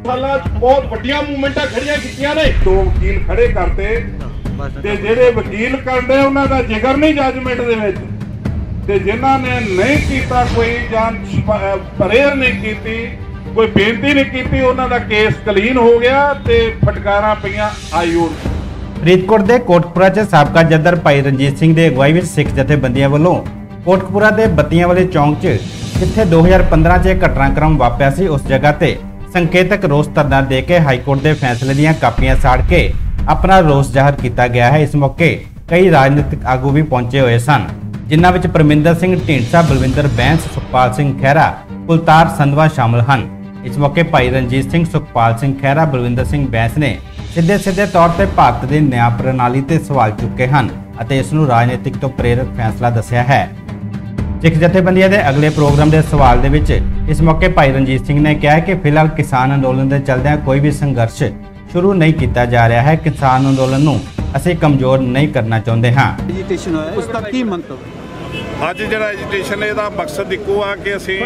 साल बहुत वड्डियां मूवमेंटां खड़ियां कीतियां ने। 2 वकील खड़े करते ते जेहड़े वकील करदे उन्हां दा जिगर नहीं जजमेंट दे विच, ते जिन्हां ने नहीं कीता कोई जान प्रेयर नहीं कीती, कोई बेनती नहीं की, उन्हों का केस कलीन हो गया ते फटकारा पईयां आयू। फरीदकोट के कोटकपुरा च साबका जदर भाई रणजीत सिंह की अगवाई में सिख जथेबंदियों वालों कोटकपुरा के बत्तियां वाले चौंक च जिथे 2015 च घटनाक्रम वापरिया सी उस जगह ते संकेतक रोस धरना दे के हाईकोर्ट के फैसले दीयां कापियां साड़ के अपना रोस जाहिर किया गया है। इस मौके कई राजनीतिक आगू भी पहुंचे हुए सन, जिन्हां विच परमिंदर सिंह ढींडसा, बलविंदर बैंस, सुखपाल सिंह खैरा, कुलतार संधवा शामिल हैं। इस मौके भाई रणजीत सिंह, सुखपाल सिंह खैरा, बलविंदर सिंह बैंस ने सीधे तौर पर भारत की न्याय प्रणाली ते सवाल चुके हैं और इसनूं राजनीतिक तो प्रेरित फैसला दस्सिया है। सिख जथेबंदियों के अगले प्रोग्राम के सवाल दे विच इस मौके भाई रणजीत सिंह ने कहा कि फिलहाल किसान अंदोलन के चलदे कोई भी संघर्ष शुरू नहीं किया जा रहा है। किसान अंदोलन नूं असीं कमजोर नहीं करना चाहते हाँ। उसका की मंतव अज जो एजुटेशन का मकसद इको आ कि असीं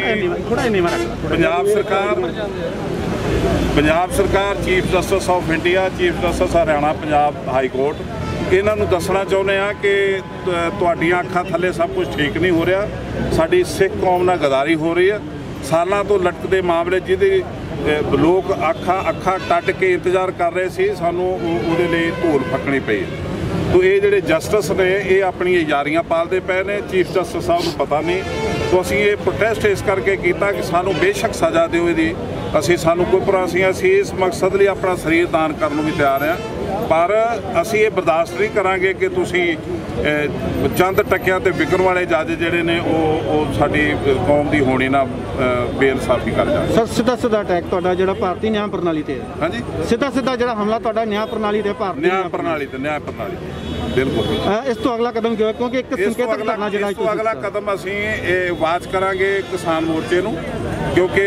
पंजाब सरकार chief justice of India, chief justice Haryana Punjab high court इन्हां नूं दसना चाहुंदे आ कि तुहाडीआं अखां थल्ले सब कुछ ठीक नहीं हो रहा, साडी सिख कौम नाल गदारी हो रही है। सालां तो लटकदे मामले जिहदे लोग अखां टट के इंतजार कर रहे सी, सानूं उहदे लई ढोल फकनी पई। तो ये जोड़े जस्टिस ने ये अपनी यारियां पालते पे ने, चीफ जस्टिस साहब को पता नहीं। तो असी ये प्रोटेस्ट इस करके किया कि सानू बेशक सज़ा दो, असी सानू कोई पर असी इस मकसद लिए अपना शरीर दान करने भी तैयार हैं, पर असी ये बर्दाश्त नहीं करांगे कि तुसी चंद टक्कियां ते विकण वाले जज जिहड़े ने साडी कौम की होनी ना बेइंसाफी कर जाए। सर सीधा अटैक तुहाडा जिहड़ा भारतीय न्याय प्रणाली ते है। हाँ जी, सीधा जिहड़ा हमला तुहाडा न्याय प्रणाली ते भारतीय न्याय प्रणाली बिल्कुल। इस तो अगला कदम क्यों है, क्योंकि एक संकेतक धरना जिहड़ा इस तो अगला कदम असीं आवाज़ करांगे किसान मोर्चे नूं, क्योंकि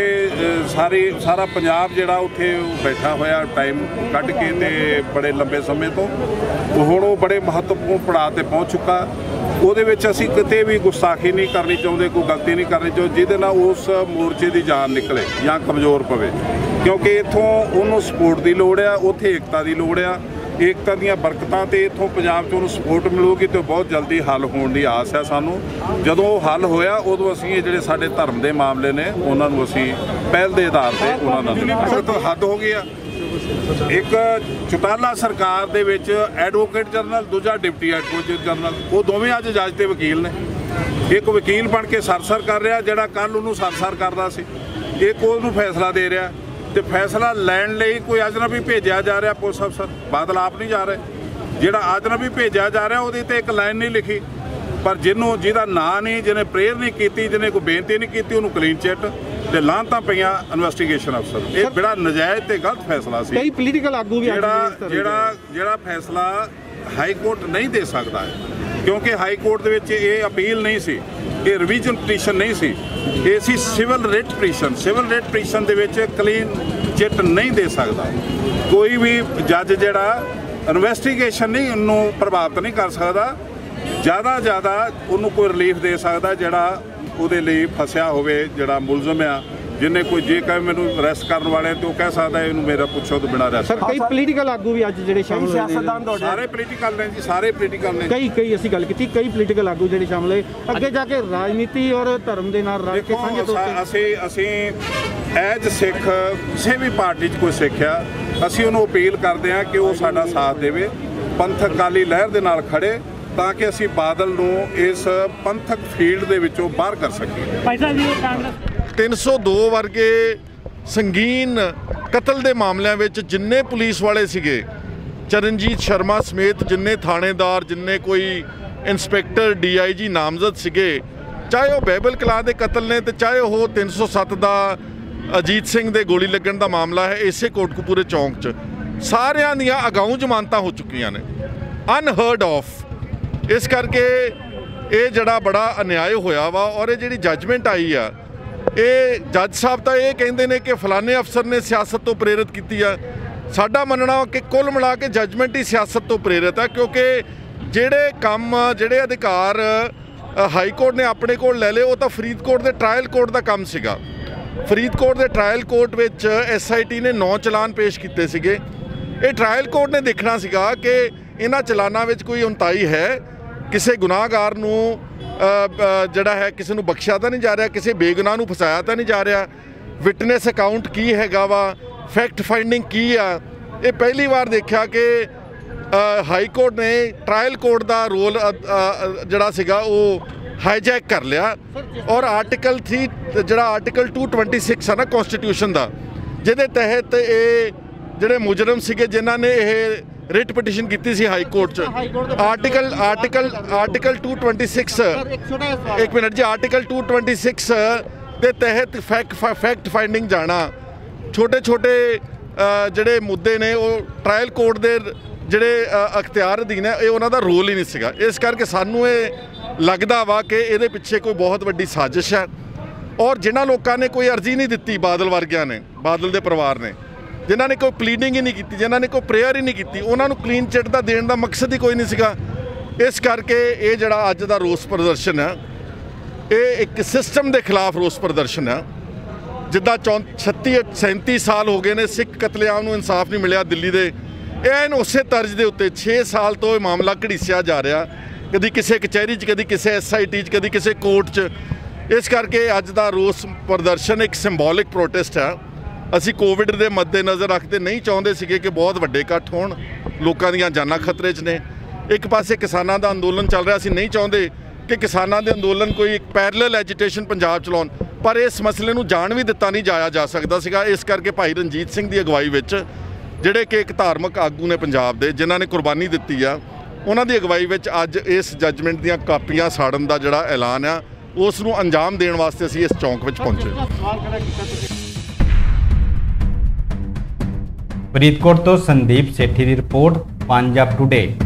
सारा पंजाब जिहड़ा उत्थे बैठा होया टाइम कढ़ के ते बड़े लंबे समय तो हुण वो बड़े महत्वपूर्ण पड़ाव ते पहुँच चुका। ਉਹਦੇ ਵਿੱਚ ਅਸੀਂ ਕਿਤੇ भी गुस्ताखी नहीं करनी चाहते, कोई गलती नहीं करनी चाहते ਜਿਹਦੇ ਨਾਲ उस मोर्चे की जान निकले या कमज़ोर पवे, क्योंकि इत्थों उन्होंने सपोर्ट की लोड़ आ, उत्थे एकता की लोड़ आ। एकता दीयां बरकतां ते इत्थों पंजाब 'ਚ ਉਹਨੂੰ सपोर्ट मिलूगी तो बहुत जल्दी हल होने की आस है सानू। जदों हल होया उदों असीं ये जिहड़े साडे धर्म के मामले ने उन्हां नूं असीं पहल के आधार पर उन्हां नाल तो हद हो गई आ। एक चौटाला सरकार दे विच एडवोकेट जनरल, दूजा डिप्टी एडवोकेट जनरल, वो दोवें अज जज ते वकील ने। एक वकील बन के सरसर कर रहा जिहड़ा कल उहनूं सरसर करदा सी, एक उहनूं फैसला दे रहा, तो फैसला लैण लई कोई अजनबी भेजा जा रहा। पुलिस अफसर बादल आप नहीं जा रहे, जिहड़ा अजनबी भेजा जा रहा उहदे ते एक लाइन नहीं लिखी, पर जिहदा नां नहीं, जिन्हें प्रेयर नहीं की, जिन्हें कोई बेनती नहीं की, उन्होंने क्लीन चिट ते लानतां पईयां इन्वेस्टिगेशन अफसर। ये बड़ा नजायज़ ते गलत फैसला सी। कई पोलीटिकल आगू भी जिहड़ा फैसला हाई कोर्ट नहीं दे सकता है, क्योंकि हाई कोर्ट दे विच ये अपील नहीं सी, ये रिवीजन पटीशन नहीं सी, ये सी civil writ petition. Civil writ petition दे विच क्लीन चिट नहीं दे सकता कोई भी जज, जिहड़ा इन्वेस्टिगेशन नहीं उन्होंने प्रभावित नहीं कर सकता, ज़्यादा उन्होंने कोई रिलीफ दे सकता जिहड़ा ਉਹਦੇ ਲਈ ਫਸਿਆ ਹੋਵੇ, ਜਿਹੜਾ ਮੁਲਜ਼ਮ ਆ, जिन्हें कोई जे कहे मैनू अरेस्ट करने वाले तो कह सकता है इनू मेरा पुछो तो बिना अरेस्ट। सर कई पोलीटिकल आगू भी अज जिहड़े शामिल होए, सारे पोलीटिकल ने जी, सारे पोलीटिकल ने, कई असीं गल कीती, कई पोलीटिकल आगू जिहड़े शामिल होए, अगे जाके राजनीति और धर्म दे नाल रल के सांझे तौर ते असीं एज सिख किसी भी पार्टी च कोई सिख आ, असीं उहनूं अपील करते हैं कि वो साडा साथ देवे, पंथक अकाली लहर दे नाल खड़े, ਤਾਂ ਕਿ ਅਸੀਂ ਬਾਦਲ ਨੂੰ ਇਸ ਪੰਥਕ ਫੀਲਡ ਦੇ ਵਿੱਚੋਂ ਬਾਹਰ ਕਰ ਸਕੀਏ। 302 ਵਰਗੇ ਸੰਗੀਨ ਕਤਲ ਦੇ ਮਾਮਲਿਆਂ ਵਿੱਚ ਜਿੰਨੇ ਪੁਲਿਸ ਵਾਲੇ ਸੀਗੇ, ਚਰਨਜੀਤ ਸ਼ਰਮਾ ਸਮੇਤ ਜਿੰਨੇ ਥਾਣੇਦਾਰ, ਜਿੰਨੇ ਕੋਈ ਇੰਸਪੈਕਟਰ, DIG ਨਾਮਜ਼ਦ ਸੀਗੇ, ਚਾਹੇ ਉਹ ਬਹਿਬਲ ਕਲਾਂ ਦੇ ਕਤਲ ਨੇ ਤੇ ਚਾਹੇ ਉਹ 307 ਦਾ ਅਜੀਤ ਸਿੰਘ ਦੇ ਗੋਲੀ ਲੱਗਣ ਦਾ ਮਾਮਲਾ ਹੈ ਇਸੇ ਕੋਟਕਪੂਰੇ ਚੌਂਕ 'ਚ, ਸਾਰਿਆਂ ਦੀਆਂ ਅਗਾਊਂ ਜ਼ਮਾਨਤਾਂ ਹੋ ਚੁੱਕੀਆਂ ਨੇ, ਅਨਹਰਡ ਆਫ। इस करके ये जड़ा बड़ा अन्याय होया वा, और ये जी जजमेंट आई आ, ये जज साहब तो ये कहते हैं कि फलाने अफसर ने सियासत तो प्रेरित की है। साडा मनना कि कुल मिला के जजमेंट ही सियासत तो प्रेरित है, क्योंकि जेड़े काम जेड़े अधिकार हाई कोर्ट ने अपने कोल ले ले, वो तो फरीदकोट के ट्रायल कोर्ट का काम सीगा। ਫਰੀਦਕੋਟ ਦੇ ਟ੍ਰਾਇਲ ਕੋਰਟ ਵਿੱਚ SIT ਨੇ 9 ਚਲਾਨ ਪੇਸ਼ ਕੀਤੇ ਸੀਗੇ। ਇਹ ਟ੍ਰਾਇਲ ਕੋਰਟ ਨੇ ਦੇਖਣਾ ਸੀਗਾ ਕਿ ਇਹਨਾਂ ਚਲਾਨਾਂ ਵਿੱਚ ਕੋਈ ਉਨਤਾਈ ਹੈ, ਕਿਸੇ ਗੁਨਾਹਗਾਰ ਨੂੰ ਜਿਹੜਾ ਹੈ ਕਿਸੇ ਨੂੰ ਬਖਸ਼ਿਆ ਤਾਂ ਨਹੀਂ ਜਾ ਰਿਹਾ, ਕਿਸੇ ਬੇਗੁਨਾਹ ਨੂੰ ਫਸਾਇਆ ਤਾਂ ਨਹੀਂ ਜਾ ਰਿਹਾ, ਵਿਟਨੈਸ ਅਕਾਊਂਟ ਕੀ ਹੈਗਾ ਵਾ, ਫੈਕਟ ਫਾਈਂਡਿੰਗ ਕੀ ਆ। ਇਹ ਪਹਿਲੀ ਵਾਰ ਦੇਖਿਆ ਕਿ ਹਾਈ ਕੋਰਟ ਨੇ ਟ੍ਰਾਇਲ ਕੋਰਟ ਦਾ ਰੋਲ ਜਿਹੜਾ ਸੀਗਾ ਉਹ ਹਾਈਜੈਕ ਕਰ ਲਿਆ ਔਰ ਆਰਟੀਕਲ 226 ਹੈ ਨਾ ਕਨਸਟੀਟਿਊਸ਼ਨ ਦਾ, ਜਿਹਦੇ ਤਹਿਤ ਇਹ ਜਿਹੜੇ ਮੁਜਰਮ ਸੀਗੇ ਜਿਨ੍ਹਾਂ ਨੇ ਇਹ ਰਿਟ ਪਟੀਸ਼ਨ ਕੀਤੀ ਸੀ ਹਾਈ ਕੋਰਟ 'ਚ, ਆਰਟੀਕਲ 226 ਇੱਕ ਮਿੰਟ ਜੀ, ਆਰਟੀਕਲ 226 ਦੇ ਤਹਿਤ ਫੈਕਟ ਫਾਈਂਡਿੰਗ ਜਾਣਾ, ਛੋਟੇ ਜਿਹੜੇ ਮੁੱਦੇ ਨੇ ਉਹ ਟ੍ਰਾਇਲ ਕੋਰਟ ਦੇ ਜਿਹੜੇ ਅਖਤਿਆਰ ਅਧੀਨ ਹੈ, ਇਹ ਉਹਨਾਂ ਦਾ ਰੋਲ ਹੀ ਨਹੀਂ ਸੀਗਾ। ਇਸ ਕਰਕੇ ਸਾਨੂੰ ਇਹ ਲੱਗਦਾ ਵਾ ਕਿ ਇਹਦੇ ਪਿੱਛੇ ਕੋਈ ਬਹੁਤ ਵੱਡੀ ਸਾਜ਼ਿਸ਼ ਹੈ ਔਰ ਜਿਨ੍ਹਾਂ ਲੋਕਾਂ ਨੇ ਕੋਈ ਅਰਜ਼ੀ ਨਹੀਂ ਦਿੱਤੀ, ਬਾਦਲ ਵਰਗਿਆਂ ਨੇ, ਬਾਦਲ ਦੇ ਪਰਿਵਾਰ ਨੇ, ਜਿਨ੍ਹਾਂ ਨੇ ਕੋਈ ਪਲੀਡਿੰਗ ਹੀ ਨਹੀਂ ਕੀਤੀ, ਜਿਨ੍ਹਾਂ ਨੇ ਕੋਈ ਪ੍ਰੇਅਰ ਹੀ ਨਹੀਂ ਕੀਤੀ, ਉਹਨਾਂ ਨੂੰ ਕਲੀਨ ਚਿੱਟ ਦਾ ਦੇਣ ਦਾ ਮਕਸਦ ਹੀ ਕੋਈ ਨਹੀਂ ਸੀਗਾ। ਇਸ ਕਰਕੇ ਇਹ ਜਿਹੜਾ ਅੱਜ ਦਾ ਰੋਸ ਪ੍ਰਦਰਸ਼ਨ ਹੈ, ਇਹ ਇੱਕ ਸਿਸਟਮ ਦੇ ਖਿਲਾਫ ਰੋਸ ਪ੍ਰਦਰਸ਼ਨ ਹੈ। ਜਿੱਦਾਂ 37 ਸਾਲ ਹੋ ਗਏ ਨੇ ਸਿੱਖ ਕਤਲੇਆਮ ਨੂੰ ਇਨਸਾਫ ਨਹੀਂ ਮਿਲਿਆ ਦਿੱਲੀ ਦੇ, ਇਹ ਉਸੇ ਤਰਜ਼ ਦੇ ਉੱਤੇ 6 ਸਾਲ ਤੋਂ ਇਹ ਮਾਮਲਾ ਘੜੀਸਿਆ ਜਾ ਰਿਹਾ, ਕਦੀ ਕਿਸੇ ਕਚਹਿਰੀ 'ਚ, ਕਦੀ ਕਿਸੇ SIT 'ਚ, ਕਦੀ ਕਿਸੇ ਕੋਰਟ 'ਚ। ਇਸ ਕਰਕੇ ਅੱਜ ਦਾ ਰੋਸ ਪ੍ਰਦਰਸ਼ਨ ਇੱਕ ਸਿੰਬੋਲਿਕ ਪ੍ਰੋਟੈਸਟ ਹੈ। ਅਸੀਂ ਕੋਵਿਡ ਦੇ ਮੱਦੇਨਜ਼ਰ ਰੱਖਦੇ ਨਹੀਂ ਚਾਹੁੰਦੇ ਸੀਗੇ ਕਿ ਬਹੁਤ ਵੱਡੇ ਇਕੱਠ ਹੋਣ, ਲੋਕਾਂ ਦੀਆਂ ਜਾਨਾਂ ਖਤਰੇ 'ਚ ਨੇ। ਇੱਕ ਪਾਸੇ ਕਿਸਾਨਾਂ ਦਾ ਅੰਦੋਲਨ ਚੱਲ ਰਿਹਾ, ਅਸੀਂ ਨਹੀਂ ਚਾਹੁੰਦੇ ਕਿ ਕਿਸਾਨਾਂ ਦੇ ਅੰਦੋਲਨ ਕੋਈ ਇੱਕ ਪੈਰਲਲ ਐਜੀਟੇਸ਼ਨ ਪੰਜਾਬ ਚਲਾਉਣ, ਪਰ ਇਸ ਮਸਲੇ ਨੂੰ ਜਾਣ ਵੀ ਦਿੱਤਾ ਨਹੀਂ ਜਾਇਆ ਜਾ ਸਕਦਾ ਸੀਗਾ। ਇਸ ਕਰਕੇ ਭਾਈ ਰਣਜੀਤ ਸਿੰਘ ਦੀ ਅਗਵਾਈ ਵਿੱਚ, ਜਿਹੜੇ ਕਿ ਇੱਕ ਧਾਰਮਿਕ ਆਗੂ ਨੇ ਪੰਜਾਬ ਦੇ, ਜਿਨ੍ਹਾਂ ਨੇ ਕੁਰਬਾਨੀ ਦਿੱਤੀ ਆ, ਉਹਨਾਂ ਦੀ ਅਗਵਾਈ ਵਿੱਚ ਅੱਜ ਇਸ ਜੱਜਮੈਂਟ ਦੀਆਂ ਕਾਪੀਆਂ ਸਾੜਨ ਦਾ ਜਿਹੜਾ ਐਲਾਨ ਆ, ਉਸ ਨੂੰ ਅੰਜਾਮ ਦੇਣ ਵਾਸਤੇ ਅਸੀਂ ਇਸ ਚੌਂਕ ਵਿੱਚ ਪਹੁੰਚੇ। ਫਰੀਦਕੋਟ ਤੋਂ ਸੰਦੀਪ ਸੇਠੀ ਦੀ ਰਿਪੋਰਟ, ਪੰਜਾਬ ਟੁਡੇ।